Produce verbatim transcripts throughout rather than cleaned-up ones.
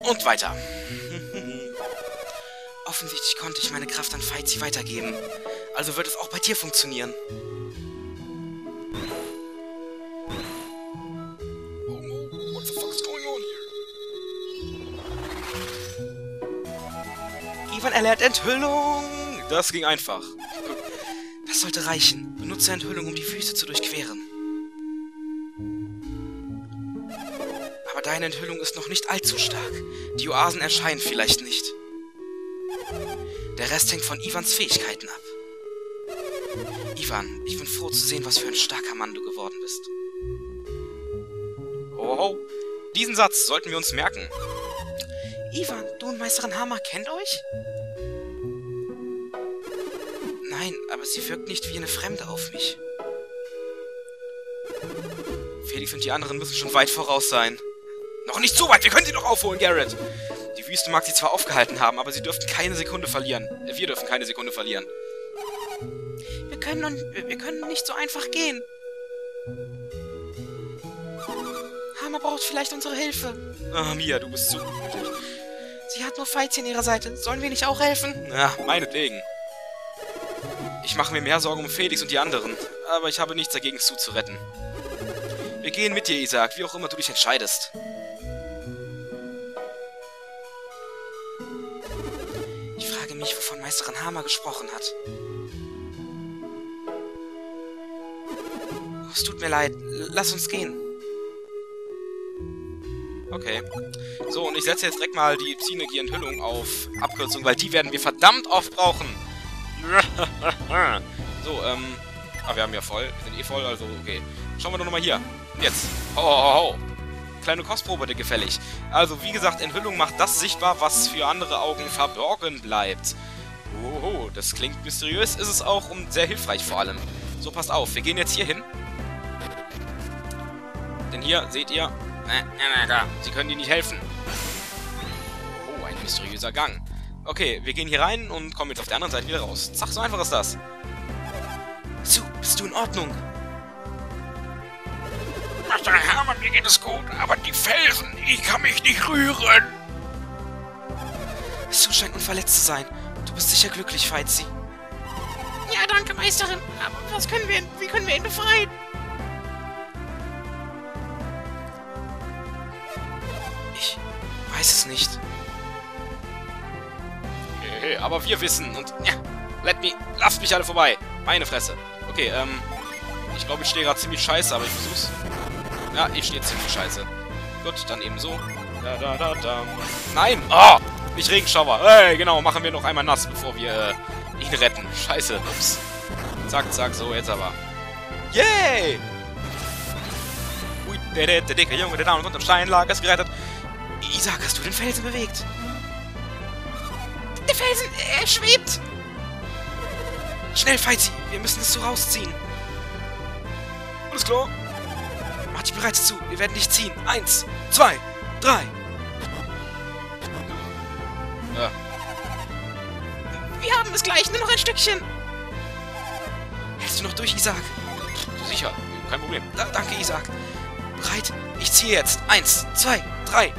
Und weiter. Offensichtlich konnte ich meine Kraft an Feizi weitergeben. Also wird es auch bei dir funktionieren. Oh no, what the fuck is going on here? Ivan erlernt Enthüllung. Das ging einfach. Das sollte reichen. Benutze Enthüllung, um die Wüste zu durchqueren. Aber deine Enthüllung ist noch nicht allzu stark. Die Oasen erscheinen vielleicht nicht. Der Rest hängt von Ivans Fähigkeiten ab. Ivan, ich bin froh zu sehen, was für ein starker Mann du geworden bist. Ho, ho. Diesen Satz sollten wir uns merken. Ivan, du und Meisterin Hammer kennt euch? Nein, aber sie wirkt nicht wie eine Fremde auf mich. Felix und die anderen müssen schon weit voraus sein. Noch nicht so weit, wir können sie noch aufholen, Garrett! Die Wüste mag sie zwar aufgehalten haben, aber sie dürften keine Sekunde verlieren. Wir dürfen keine Sekunde verlieren. Wir können, nun, wir können nicht so einfach gehen. Hammer braucht vielleicht unsere Hilfe. Ah, Mia, du bist zu gutmütig. Sie hat nur Feizi an ihrer Seite. Sollen wir nicht auch helfen? Ja, meinetwegen. Ich mache mir mehr Sorgen um Felix und die anderen. Aber ich habe nichts dagegen, Sue zu retten. Wir gehen mit dir, Isaac, wie auch immer du dich entscheidest. Ich frage mich, wovon Meisterin Hammer gesprochen hat. Oh, es tut mir leid. L- Lass uns gehen. Okay. So, und ich setze jetzt direkt mal die Psynergie-Enthüllung auf Abkürzung, weil die werden wir verdammt oft brauchen. So, ähm... Ah, wir haben ja voll. Wir sind eh voll, also okay. Schauen wir doch nochmal hier. Jetzt. Ho, ho, ho. Kleine Kostprobe, bitte gefällig. Also, wie gesagt, Enthüllung macht das sichtbar, was für andere Augen verborgen bleibt. Oho, das klingt mysteriös, ist es auch und sehr hilfreich vor allem. So, passt auf, wir gehen jetzt hier hin. Denn hier, seht ihr... Äh, äh, da. Sie können dir nicht helfen. Oh, ein mysteriöser Gang. Okay, wir gehen hier rein und kommen jetzt auf der anderen Seite wieder raus. Zack, so einfach ist das. Sue, bist du in Ordnung? Meisterin Hammer, mir geht es gut, aber die Felsen, ich kann mich nicht rühren. Sue scheint unverletzt zu sein. Du bist sicher glücklich, Feizi. Ja, danke, Meisterin. Aber was können wir, wie können wir ihn befreien? Ich weiß es nicht. Hey, aber wir wissen und ja, let me, lasst mich alle vorbei. Meine Fresse. Okay, ähm, ich glaube, ich stehe gerade ziemlich scheiße, aber ich versuch's. Ja, ich stehe ziemlich scheiße. Gut, dann eben so. Da, da, da, da. Nein! Oh! Nicht Regenschauer. Hey, genau, machen wir noch einmal nass, bevor wir äh, ihn retten. Scheiße, ups. Zack, zack, so, jetzt aber. Yay! Ui, der, der, der dicke Junge, der da unter dem Steinlager ist gerettet. Isaac, hast du den Felsen bewegt? Der Felsen, er schwebt. Schnell, Feizi, wir müssen es so rausziehen. Alles klar. Mach dich bereit zu, wir werden dich ziehen. Eins, zwei, drei. Ja. Wir haben es gleich, nur noch ein Stückchen. Hältst du noch durch, Isaac? Sicher, kein Problem. Da, danke, Isaac. Bereit? Ich ziehe jetzt. Eins, zwei, drei.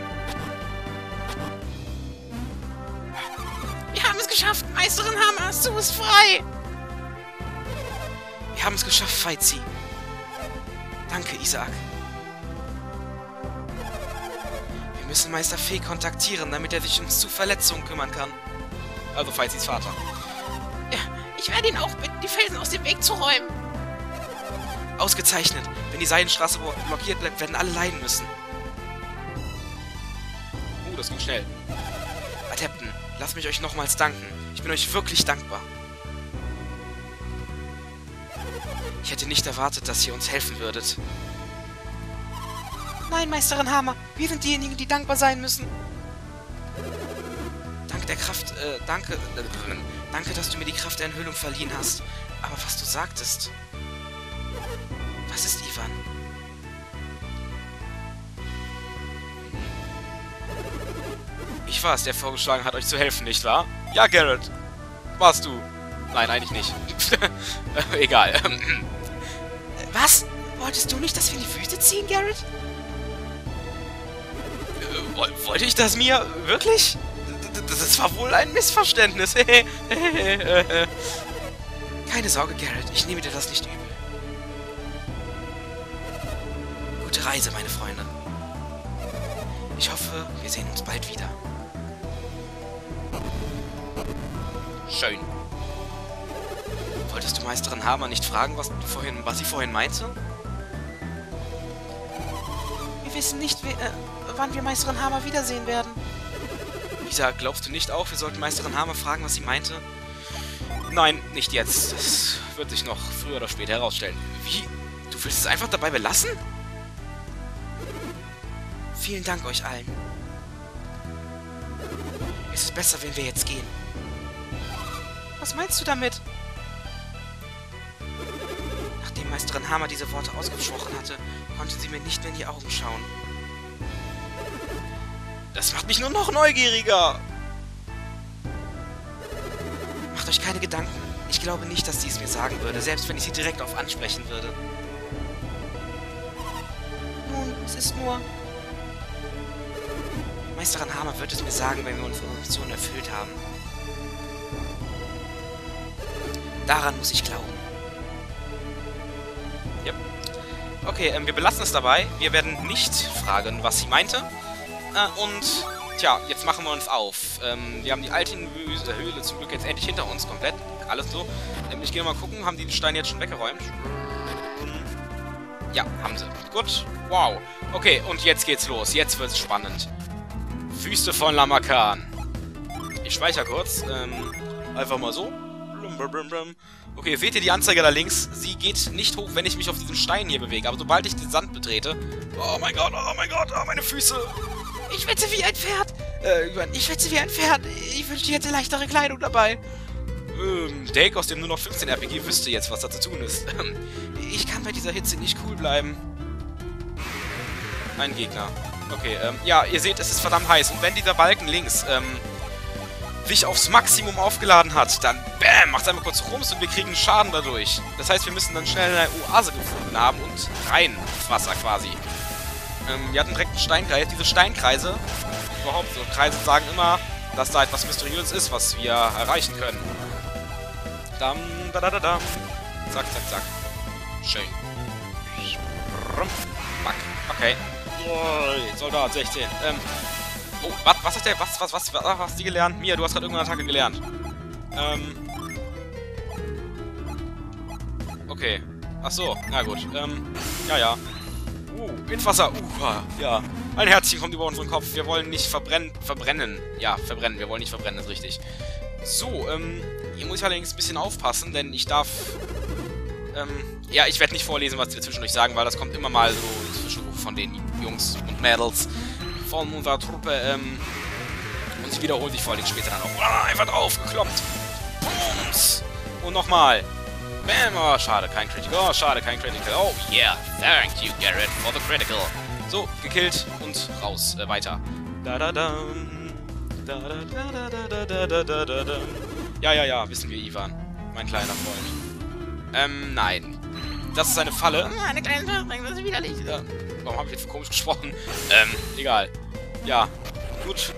Wir haben es geschafft, Meisterin Hammer, Sue ist frei. Wir haben es geschafft, Feizi. Danke, Isaac. Wir müssen Meister Fee kontaktieren, damit er sich um Sue Verletzungen kümmern kann. Also Feizis Vater. Ja, ich werde ihn auch bitten, die Felsen aus dem Weg zu räumen. Ausgezeichnet. Wenn die Seidenstraße blockiert bleibt, werden alle leiden müssen. Uh, das ging schnell. Adepten, lasst mich euch nochmals danken. Ich bin euch wirklich dankbar. Ich hätte nicht erwartet, dass ihr uns helfen würdet. Nein, Meisterin Hammer, wir sind diejenigen, die dankbar sein müssen. Dank der Kraft, äh, danke, äh, danke, dass du mir die Kraft der Enthüllung verliehen hast. Aber was du sagtest... Was ist Ivan? Ich war es, der vorgeschlagen hat, euch zu helfen, nicht wahr? Ja, Garrett. Warst du? Nein, eigentlich nicht. Egal. Was? Wolltest du nicht, dass wir in die Wüste ziehen, Garrett? Wollte ich das, Mia? Wirklich? Das war wohl ein Missverständnis. Keine Sorge, Garrett. Ich nehme dir das nicht übel. Gute Reise, meine Freunde. Ich hoffe, wir sehen uns bald wieder. Schön. Wolltest du Meisterin Hammer nicht fragen, was, du vorhin, was sie vorhin meinte? Wir wissen nicht, wie, äh, wann wir Meisterin Hammer wiedersehen werden. Lisa, glaubst du nicht auch, wir sollten Meisterin Hammer fragen, was sie meinte? Nein, nicht jetzt. Das wird sich noch früher oder später herausstellen. Wie? Du willst es einfach dabei belassen? Vielen Dank euch allen. Es ist besser, wenn wir jetzt gehen. Was meinst du damit? Nachdem Meisterin Hammer diese Worte ausgesprochen hatte, konnte sie mir nicht mehr in die Augen schauen. Das macht mich nur noch neugieriger. Macht euch keine Gedanken. Ich glaube nicht, dass sie es mir sagen würde, selbst wenn ich sie direkt auf ansprechen würde. Nun, es ist nur... Meisterin Hammer wird es mir sagen, wenn wir unsere Mission erfüllt haben. Daran muss ich glauben. Yep. Okay, ähm, wir belassen es dabei. Wir werden nicht fragen, was sie meinte. Äh, und, tja, jetzt machen wir uns auf. Ähm, wir haben die alte Höhle zum Glück jetzt endlich hinter uns komplett. Alles so. Ähm, ich gehe mal gucken, haben die den Stein jetzt schon weggeräumt? Ja, haben sie. Gut. Wow. Okay, und jetzt geht's los. Jetzt wird's spannend. Wüste von Lamakan. Ich speichere kurz. Ähm, einfach mal so. Okay, seht ihr die Anzeige da links? Sie geht nicht hoch, wenn ich mich auf diesen Stein hier bewege. Aber sobald ich den Sand betrete... Oh mein Gott, oh mein Gott, oh meine Füße. Ich wetze wie ein Pferd. Äh, ich wetze wie ein Pferd. Ich wünschte, ich hätte leichtere Kleidung dabei. Ähm, Dake aus dem nur noch fünfzehn R P G wüsste jetzt, was da zu tun ist. Ich kann bei dieser Hitze nicht cool bleiben. Ein Gegner. Okay, ähm, ja, ihr seht, es ist verdammt heiß. Und wenn dieser Balken links, ähm, sich aufs Maximum aufgeladen hat, dann, bam, macht es einmal kurz rums und wir kriegen Schaden dadurch. Das heißt, wir müssen dann schnell eine Oase gefunden haben und rein ins Wasser quasi. Ähm, wir hatten direkt einen Steinkreis. Diese Steinkreise, überhaupt so, Kreise sagen immer, dass da etwas Mysteriöses ist, was wir erreichen können. Dam, da, da, da, dam. Zack, zack, zack. Schön. Fuck. Okay. Oh, Soldat sechzehn. Ähm. Oh, was, was hat der, was, was, was, was, was hast du gelernt? Mia, du hast gerade irgendeine Attacke gelernt. Ähm. Okay. Ach so, na gut. Ähm, ja, ja. Uh, Windwasser. Uh, ja. Ein Herzchen kommt über unseren Kopf. Wir wollen nicht verbrennen, verbrennen. Ja, verbrennen. Wir wollen nicht verbrennen, das ist richtig. So, ähm, hier muss ich allerdings ein bisschen aufpassen, denn ich darf... Ähm, ja, ich werde nicht vorlesen, was die zwischendurch sagen, weil das kommt immer mal so Zwischenruf von den Jungs und Mädels von unserer Truppe, ähm, und sie wiederholt sich vor allem später dann auch. Ah, einfach drauf, gekloppt. Bums. Und nochmal. Bam, oh, schade, kein Critical. Oh, schade, kein Critical. Oh, yeah, thank you, Garrett, for the Critical. So, gekillt und raus, äh, weiter. Da da da. Da da da da da da da da da. Ja, ja, ja, wissen wir, Ivan. Mein kleiner Freund. Ähm, nein. Das ist eine Falle. Eine kleine Verbrennung, das ist widerlich. Ja. Warum habe ich jetzt so komisch gesprochen? Ähm, egal. Ja, gut.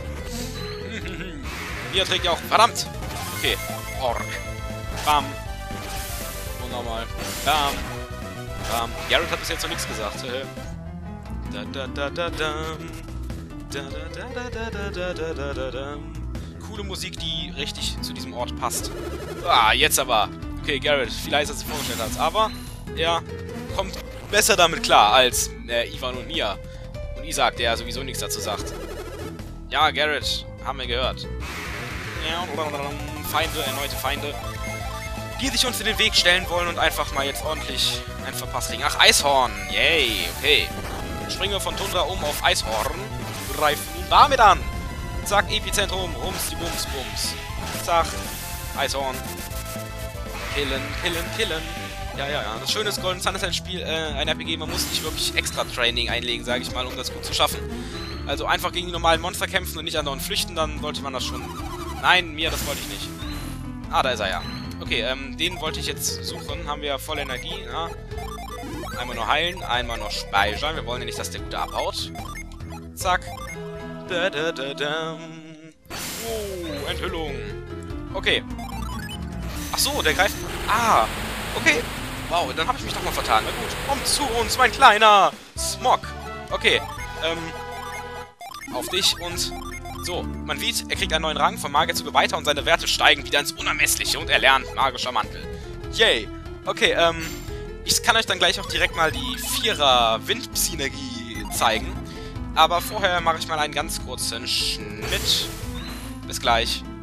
Mia trägt ja auch... Verdammt! Okay. Ork. Bam. Und nochmal. Bam. Bam. Garrett hat bis jetzt noch nichts gesagt. Da da da da da. Da da da da da da da da da. Coole Musik, die richtig zu diesem Ort passt. Ah, jetzt aber. Okay, Garrett, viel leiser als du vorgestellt hast, aber er kommt besser damit klar als äh, Ivan und Mia. Und Isaac, der sowieso nichts dazu sagt. Ja, Garrett, haben wir gehört. Feinde, erneute Feinde, die sich uns in den Weg stellen wollen und einfach mal jetzt ordentlich einen Verpass kriegen. Ach, Eishorn, yay, okay. Springen wir von Tundra um auf Eishorn, greifen ihn damit an. Zack, Epizentrum, rums, die Bums, Bums. Zack, Eishorn. Killen, killen, killen. Ja, ja, ja. Das Schöne ist, Golden Sun ist ein Spiel, äh, ein R P G, man muss nicht wirklich extra Training einlegen, sage ich mal, um das gut zu schaffen. Also einfach gegen die normalen Monster kämpfen und nicht andauernd flüchten, dann sollte man das schon... Nein, Mia, das wollte ich nicht. Ah, da ist er ja. Okay, ähm, den wollte ich jetzt suchen. Haben wir ja voll Energie, ja. Einmal nur heilen, einmal noch speichern. Wir wollen ja nicht, dass der Gute abhaut. Zack. Da, da, da, da. Oh, Enthüllung. Okay. Ach so, der greift... Ah, okay. Wow, dann habe ich mich doch mal vertan. Na gut, komm zu uns, mein kleiner Smog. Okay, ähm... auf dich und... So, man sieht, er kriegt einen neuen Rang, von Magier zu Geweihter und seine Werte steigen wieder ins Unermessliche und er lernt magischer Mantel. Yay. Okay, ähm... ich kann euch dann gleich auch direkt mal die Vierer-Wind-Synergie zeigen. Aber vorher mache ich mal einen ganz kurzen Schnitt. Bis gleich.